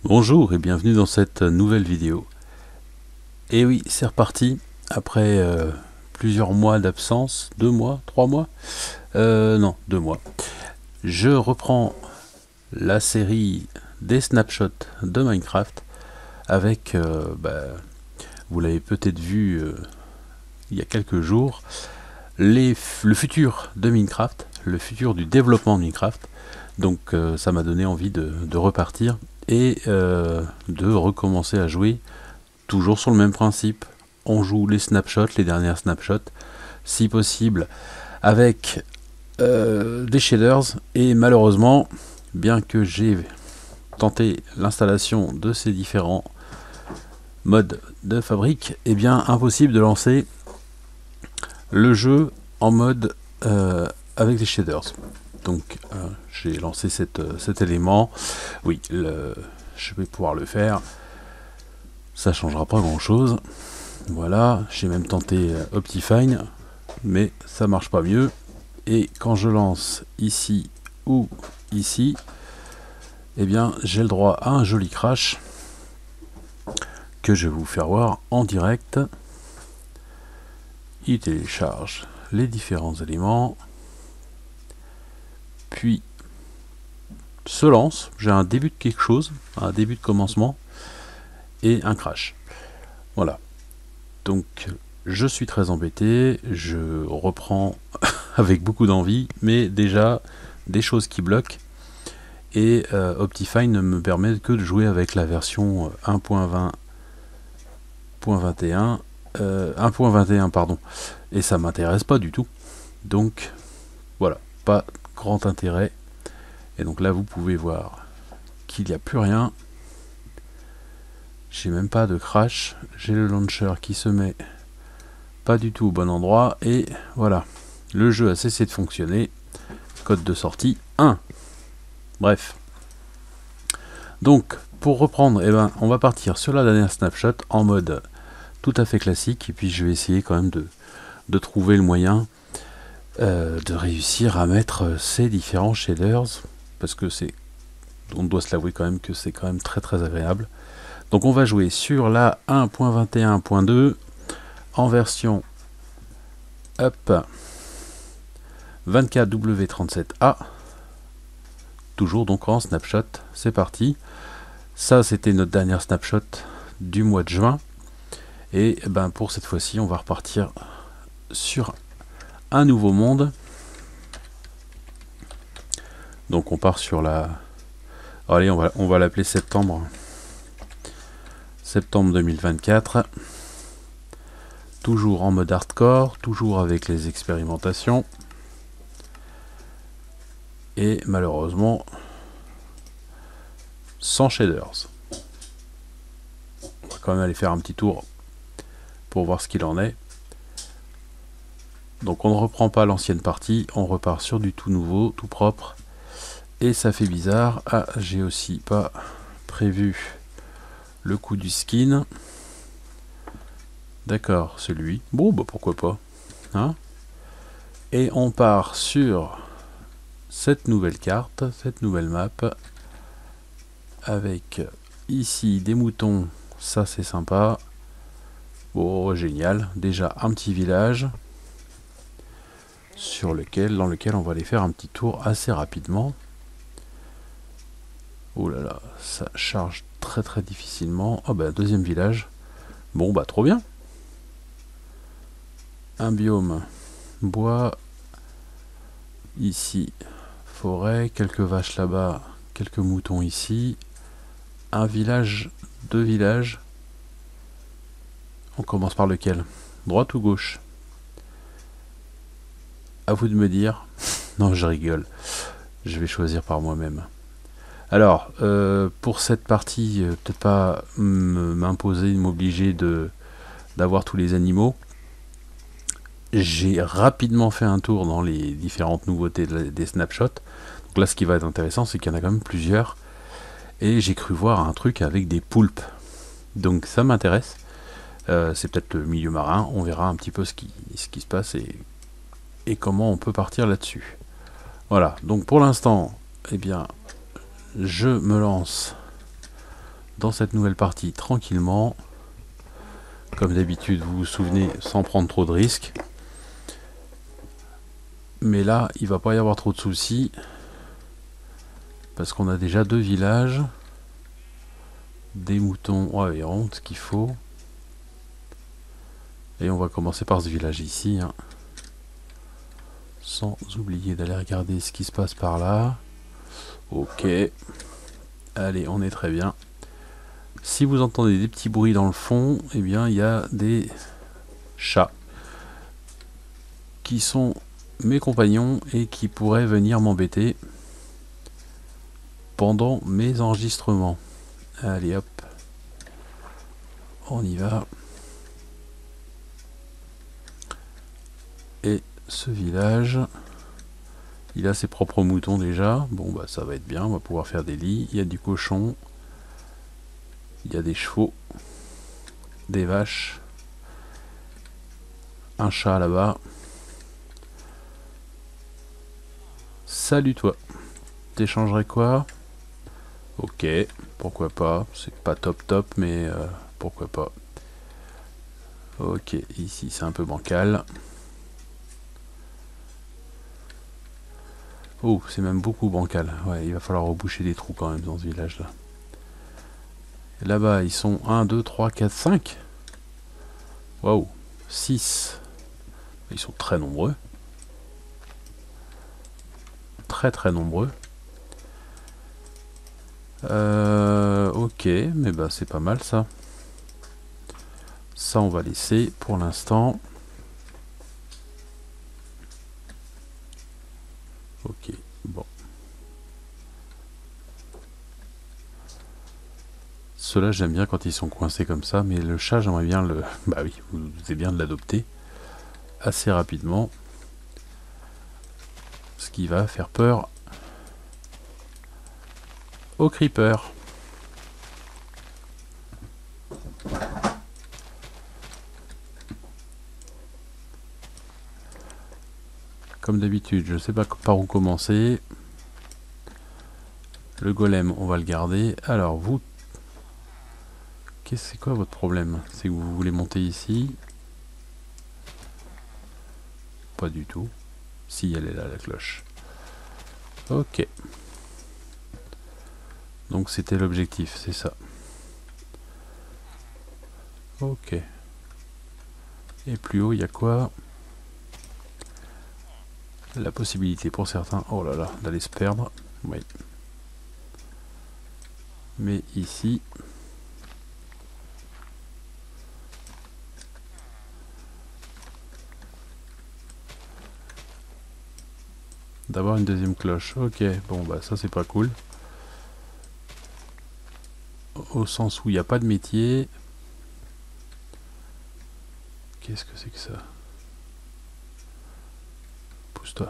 Bonjour et bienvenue dans cette nouvelle vidéo. Et oui, c'est reparti après plusieurs mois d'absence, 2 mois, 3 mois, non, 2 mois. Je reprends la série des snapshots de Minecraft avec, vous l'avez peut-être vu il y a quelques jours, le futur de Minecraft, le futur du développement de Minecraft. Donc ça m'a donné envie de repartir et de recommencer à jouer. Toujours sur le même principe, on joue les snapshots, les dernières snapshots, si possible avec des shaders. Et malheureusement, bien que j'ai tenté l'installation de ces différents modes de fabrique, eh bien impossible de lancer le jeu en mode avec les shaders. Donc j'ai lancé cet élément. Oui, je vais pouvoir le faire. Ça changera pas grand chose. Voilà, j'ai même tenté Optifine, mais ça marche pas mieux. Et quand je lance ici ou ici, eh bien j'ai le droit à un joli crash que je vais vous faire voir en direct. Il télécharge les différents éléments, puis se lance. J'ai un début de quelque chose, un début de commencement et un crash. Voilà. Donc je suis très embêté, je reprends avec beaucoup d'envie, mais déjà des choses qui bloquent. Et Optifine ne me permet que de jouer avec la version 1.20.21, 1.21 pardon, et ça m'intéresse pas du tout. Donc voilà, pas grand intérêt. Et donc là vous pouvez voir qu'il n'y a plus rien. J'ai même pas de crash, j'ai le launcher qui se met pas du tout au bon endroit, et voilà, le jeu a cessé de fonctionner. Code de sortie 1. Bref. Donc, pour reprendre, eh ben, on va partir sur la dernière snapshot en mode tout à fait classique, et puis je vais essayer quand même de trouver le moyen de réussir à mettre ces différents shaders, parce que on doit se l'avouer quand même que c'est quand même très très agréable. Donc on va jouer sur la 1.21.2 en version 24W37A, toujours donc en snapshot. C'est parti. Ça c'était notre dernière snapshot du mois de juin, et ben pour cette fois-ci on va repartir sur un nouveau monde. Donc on part sur la, allez, on va l'appeler septembre 2024, toujours en mode hardcore, toujours avec les expérimentations, et malheureusement sans shaders. On va quand même aller faire un petit tour pour voir ce qu'il en est. Donc on ne reprend pas l'ancienne partie, on repart sur du tout nouveau, tout propre, et ça fait bizarre. Ah, j'ai aussi pas prévu le coup du skin. D'accord, celui. Bon, bah pourquoi pas. Hein? Et on part sur cette nouvelle carte, cette nouvelle map, avec ici des moutons, ça c'est sympa. Oh, génial. Déjà un petit village dans lequel on va aller faire un petit tour assez rapidement. Oh là là, ça charge très très difficilement. Oh bah deuxième village. Bon bah trop bien. Un biome bois. Ici forêt, quelques vaches là-bas, quelques moutons ici. Un village, deux villages. On commence par lequel? Droite ou gauche? À vous de me dire. Non, je rigole. Je vais choisir par moi-même. Alors, pour cette partie, peut-être pas m'imposer, m'obliger d'avoir tous les animaux. J'ai rapidement fait un tour dans les différentes nouveautés des snapshots. Donc là, ce qui va être intéressant, c'est qu'il y en a quand même plusieurs. Et j'ai cru voir un truc avec des poulpes. Donc ça m'intéresse. C'est peut-être le milieu marin. On verra un petit peu ce qui se passe et comment on peut partir là-dessus. Voilà. Donc pour l'instant, eh bien, je me lance dans cette nouvelle partie tranquillement. Comme d'habitude, vous vous souvenez, sans prendre trop de risques. Mais là, il va pas y avoir trop de soucis. Parce qu'on a déjà 2 villages. Des moutons environ, ce qu'il faut. Et on va commencer par ce village ici. Hein. Sans oublier d'aller regarder ce qui se passe par là. Ok. Allez, on est très bien. Si vous entendez des petits bruits dans le fond, eh bien, il y a des chats qui sont mes compagnons et qui pourraient venir m'embêter pendant mes enregistrements. Allez hop, on y va. Et ce village, il a ses propres moutons déjà. Bon bah ça va être bien, on va pouvoir faire des lits. Il y a du cochon, il y a des chevaux, des vaches, un chat là-bas. Salut toi, t'échangerais quoi? Ok, pourquoi pas, c'est pas top mais pourquoi pas. Ok, ici c'est un peu bancal. Oh, c'est même beaucoup bancal. Ouais, il va falloir reboucher des trous quand même dans ce village là. Là-bas, ils sont 1, 2, 3, 4, 5. Waouh, 6. Ils sont très nombreux. Très nombreux. Ok, mais bah c'est pas mal ça. Ça on va laisser pour l'instant. Ok, bon. Ceux-là j'aime bien quand ils sont coincés comme ça, mais le chat j'aimerais bien le... Bah oui, vous doutez bien de l'adopter assez rapidement. Ce qui va faire peur aux creepers. Comme d'habitude, je ne sais pas par où commencer. Le golem, on va le garder. Alors, vous... C'est quoi votre problème? C'est que vous voulez monter ici? Pas du tout. Si, elle est là, la cloche. Ok. Donc, c'était l'objectif, c'est ça. Ok. Et plus haut, il y a quoi? La possibilité pour certains, oh là là, d'aller se perdre. Oui. Mais ici... D'avoir une deuxième cloche. Ok, bon bah ça c'est pas cool. Au sens où il n'y a pas de métier. Qu'est-ce que c'est que ça? Pousse-toi.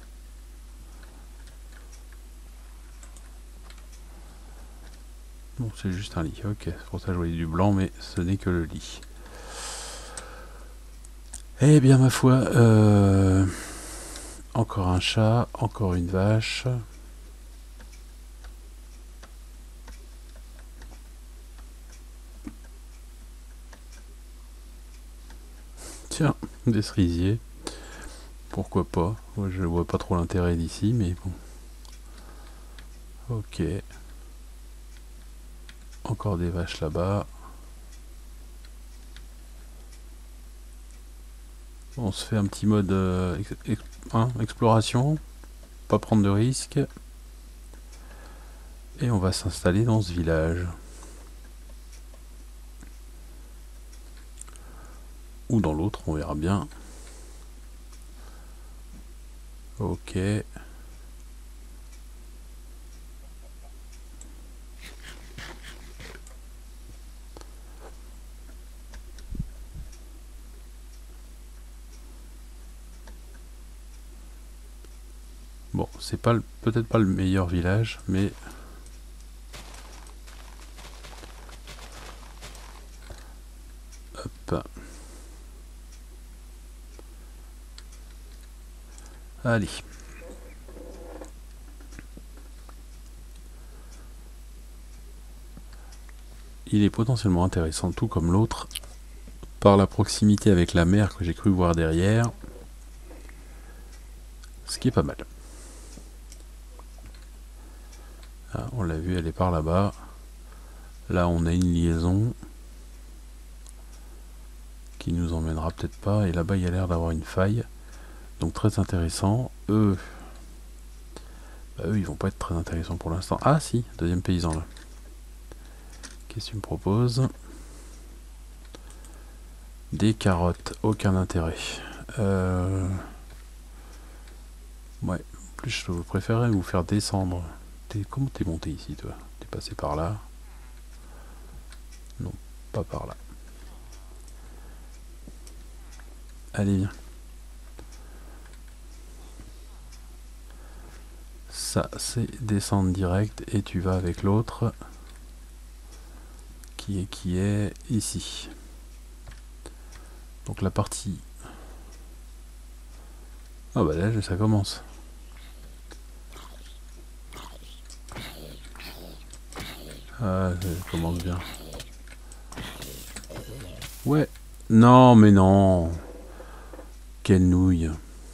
Bon, c'est juste un lit. Ok, c'est pour ça que je voyais du blanc, mais ce n'est que le lit. Eh bien, ma foi, encore un chat, encore une vache. Tiens, des cerisiers. Pourquoi pas? Moi, je vois pas trop l'intérêt d'ici, mais bon. Ok. Encore des vaches là-bas. On se fait un petit mode exploration. Pas prendre de risques. Et on va s'installer dans ce village. Ou dans l'autre, on verra bien. Ok. Bon, c'est pas peut-être pas le meilleur village, mais hop. Allez. il est potentiellement intéressant, tout comme l'autre, par la proximité avec la mer que j'ai cru voir derrière, ce qui est pas mal. Ah, on l'a vu, elle est par là-bas. Là, on a une liaison qui nous emmènera peut-être pas, et là-bas, il y a l'air d'avoir une faille. Donc très intéressant. Eux, ils vont pas être très intéressants pour l'instant. Ah si, deuxième paysan là. Qu'est-ce que tu me proposes? Des carottes, aucun intérêt. Ouais, en plus je préférerais vous faire descendre. Comment t'es monté ici toi? T'es passé par là? Non, pas par là. Allez, viens. Ça, c'est descendre direct et tu vas avec l'autre qui est ici. Donc la partie... Ah bah là, ça commence. Ah, ça commence bien. Ouais. Non, mais non. Quelle nouille.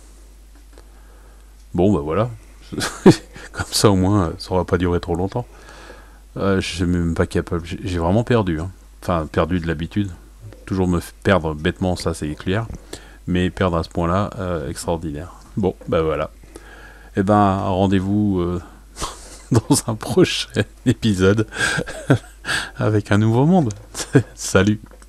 Bon, bah voilà. Comme ça, au moins, ça aura pas duré trop longtemps. Je suis même pas capable. J'ai vraiment perdu. Hein. Enfin, perdu de l'habitude. Toujours me perdre bêtement, ça c'est clair. Mais perdre à ce point-là, extraordinaire. Bon, bah voilà. Et ben, rendez-vous dans un prochain épisode avec un nouveau monde. Salut.